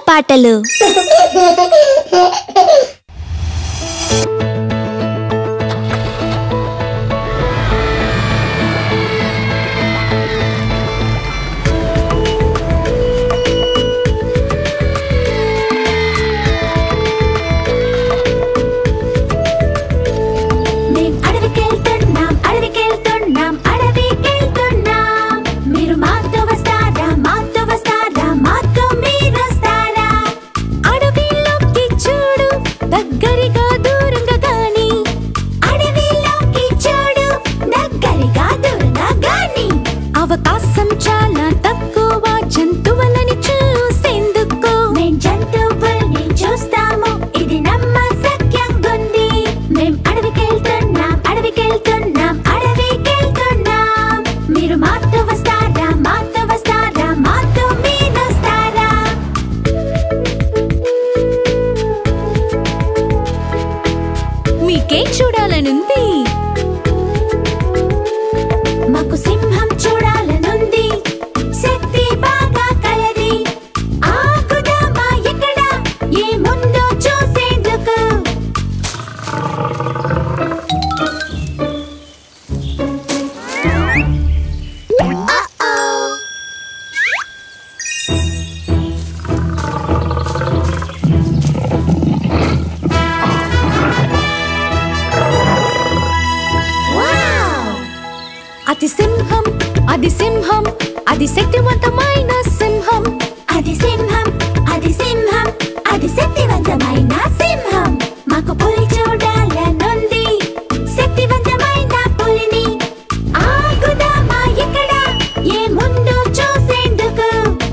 పాటలు. అవకాశం చాలా తక్కువ జంతువులని చూసేందుకు. మేం జంతువుల్ని చూస్తాము, ఇది నమ్మశక్యంగుంది. మేం అడవికెళ్తున్నాం, అడవికెళ్తున్నాం, అడవికెళ్తున్నాం. మీరు మాతో వస్తారా, మాతో వస్తారా, మాతో మీరొస్తారా? మీకేం చూడాలనుంది? మాకు సింహం చూడాలనుంది, శక్తి బాగా కలది. ఆగుదామా ఇక్కడ, ఏముందో చూసేందుకు. అది సింహం, అది సింహం, అది శక్తివంతమైన సింహం. అది సింహం, అది సింహం, అది శక్తివంతమైన సింహం. మాకు పులి చూడాలనుంది, శక్తివంతమైన పులిని. ఆగుదామా ఇక్కడ, ఏముందో చూసేందుకు.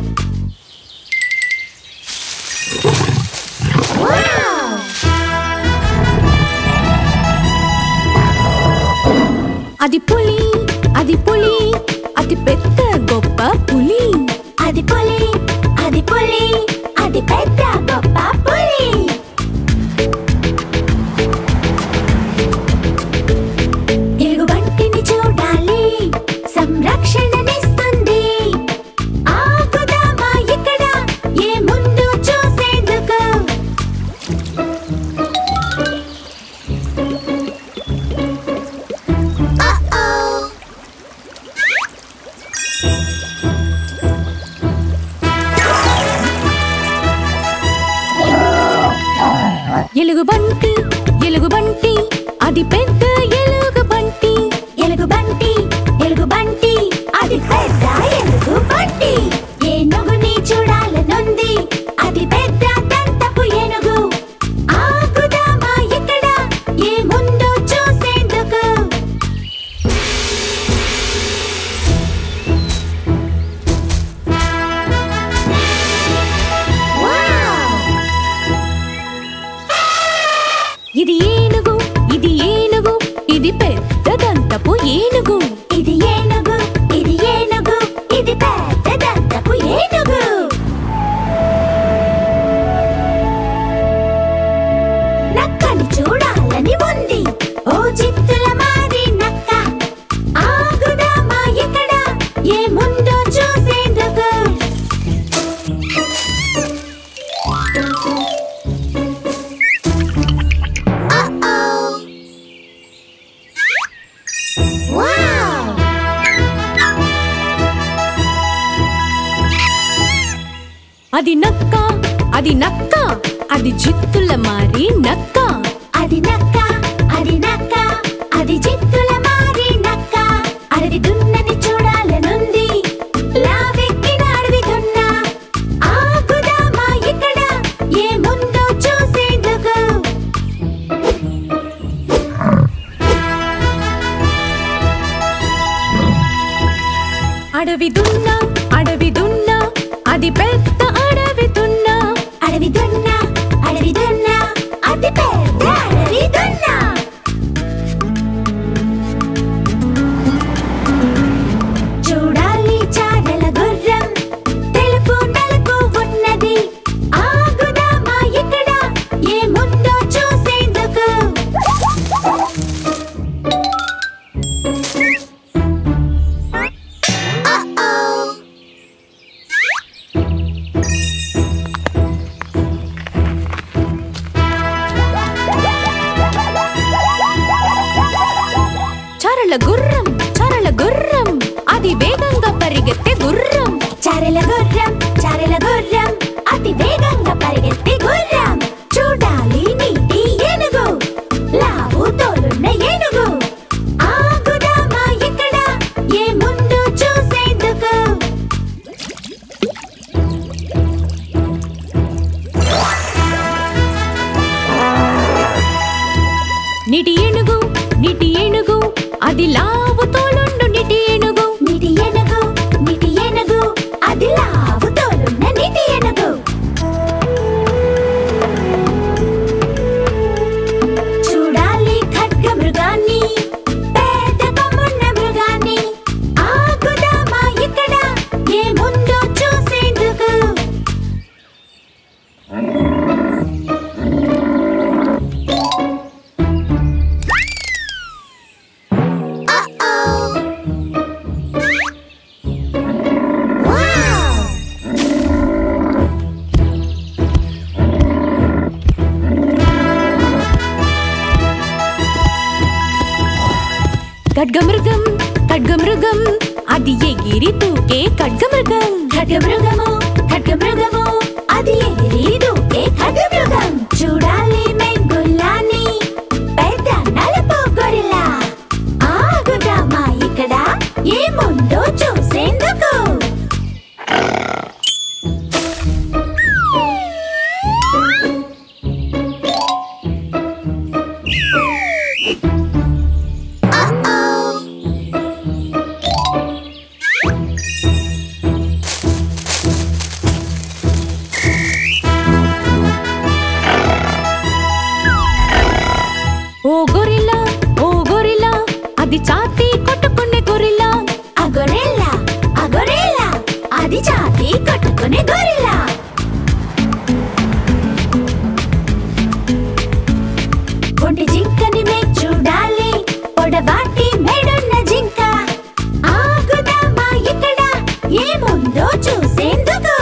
అది పులి, అది పులి, అది పెద్ద గొప్ప పులి. అది పులి, అది పులి, అది పెద్ద గొప్ప పులి. ఎలుగుబంటిని చూడాలి, సంరక్షణనిస్తుంది. ఆగుదామా ఇక్కడ, ఏముందో చూసేందుకు. ఎలుగుబంటి, ఎలుగుబంటి, అది పెద్ద ఎలుగుబంటి. ఎలుగుబంటి, ఎలుగుబంటి, అది పెద్ద ఎలుగుబంటి. ఏనుగుని చూడాలనుంది, అది పెద్ద దంతపు ఏనుగు. ఆగుదామా ఇక్కడ, ఏముందో చూసేందుకు. ఇది ఏనుగు, ఇది ఏనుగు, ఇది పెద్ద దంతపు ఏనుగు. ఇది ఏనుగు, ఇది ఏనుగు, ఇది పెద్ద దంతపు ఏనుగు. నక్కని చూడాలని ఉంది, ఓ చిత్తుల మారి నక్క. ఆగుదామా ఇక్కడ, ఏముందో చూసేందుకు. అది నక్క, అది నక్క, అది జిత్తుల మారి నక్క. అది నక్క, అది నక్క, అది జిత్తుల మారి నక్క. అడవి దున్నని చూడాలనుంది, లావెక్కిన అడవి దున్న. ఆగుదామా ఇక్కడ, ఏముందో చూసేందుకు. అడవి దున్న, అడవి దున్న, అది పెద్ద అడవి దున్న. అడవి దున్న, అడవి దున్న, అది పెద్ద అడవి దున్న. చూడాలి చారల గుర్రం, తెలుపు నలుపు ఉన్నది. ఆగుదామా ఇక్కడ, ఏముందో చూసేందుకు. చారల గుర్రం చారల గుర్రం అది వేగంగా పరిగెత్తే గుర్రం చారల గుర్రం అతి వేగంగా పరిగెత్తే గుర్రం చూడాలి నీటి ఏనుగు లావు తోలున్న ఏనుగు ఆగుదామా ఇక్కడ ఏ ముందు చూసేందుకు నీటి ఏనుగు అది లావు తోలుండు నీటి ఏనుగు అది లావు తోలున్న నీటి ఏనుగు చూడాలి ఖడ్గ మృగాన్ని పెద్ద కొమ్మున్న మృగాన్ని ఆగుదామా ఇక్కడ ఏ ముందు చూసేందుకు ఖడ్గమృగం అది ఎగిరి తూకే ఖడ్గమృగం అది ఎగిరి తూకే ఖడ్గమృగం చూడాలి మెంగుల్లాని పెద్ద నలుపు గొరిల్లా ఆగుదామా ఇక్కడ ఏముందో చూసేందుకు ఓ గొరిల్లా అది ఛాతీ కొట్టుకునే గొరిల్లా ఆ గొరిల్లా అది ఛాతీ కొట్టుకునే గొరిల్లా ఒంటి జింకని మే చూడాలి పొడవాటి మెడున్న జింక ఆగుదామా ఇక్కడ ఏముందో చూసేందుకు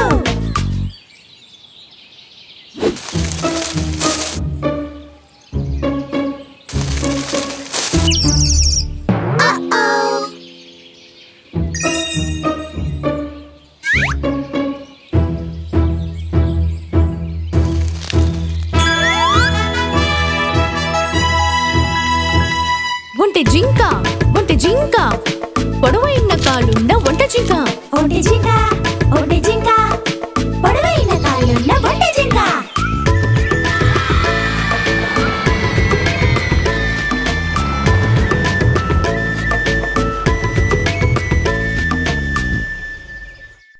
ఒంటె జింక పొడవైన కాలున్న ఒంటె జింక